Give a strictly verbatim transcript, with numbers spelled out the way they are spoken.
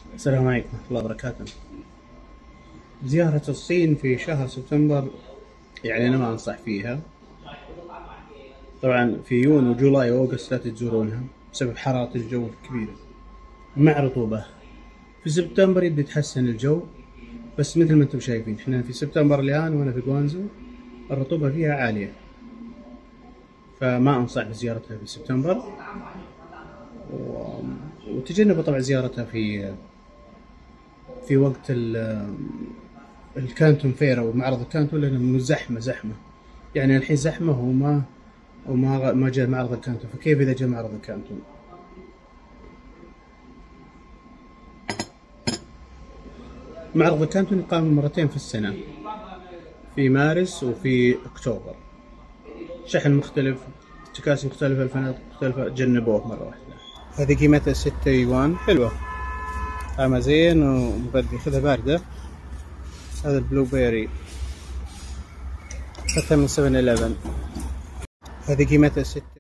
السلام عليكم ورحمة الله وبركاته. زيارة الصين في شهر سبتمبر يعني أنا ما أنصح فيها. طبعا في يونيو وجولاي وأوغست لا تزورونها بسبب حرارة الجو الكبيرة مع رطوبة. في سبتمبر يبدأ يتحسن الجو، بس مثل ما انتم شايفين احنا في سبتمبر الآن وأنا في جوانزو الرطوبة فيها عالية، فما أنصح بزيارتها في سبتمبر. وتجنبوا طبعا زيارتها في في وقت الكانتون فير او معرض الكانتون، لانه زحمه زحمه يعني الحين زحمه وما وما ما جاء معرض الكانتون، فكيف اذا جاء معرض الكانتون؟ معرض الكانتون يقام مرتين في السنه، في مارس وفي اكتوبر. شحن مختلف، تكاسي مختلفه، الفنادق مختلفه، تجنبوه مره واحده. هذه قيمتها ستة يوان، حلوه طعمها زين ومغذي، خذها بارده. هذا البلو بيري أخذتها من سفن إليفن، هذه قيمتها ستة.